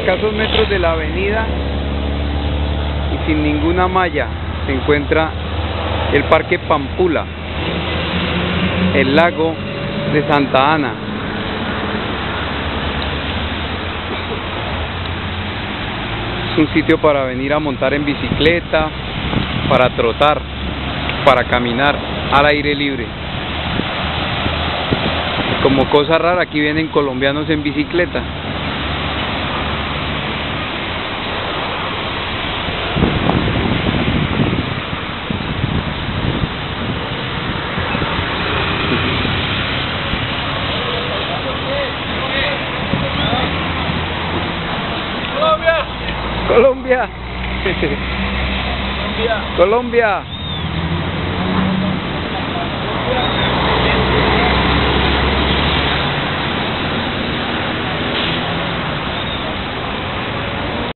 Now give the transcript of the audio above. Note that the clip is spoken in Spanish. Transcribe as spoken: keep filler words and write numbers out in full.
escasos metros de la avenida y sin ninguna malla se encuentra el Parque Pampula, el lago de Santa Ana. Es un sitio para venir a montar en bicicleta, para trotar, para caminar al aire libre. Como cosa rara, aquí vienen colombianos en bicicleta. Colombia. Colombia. Colombia. Colombia.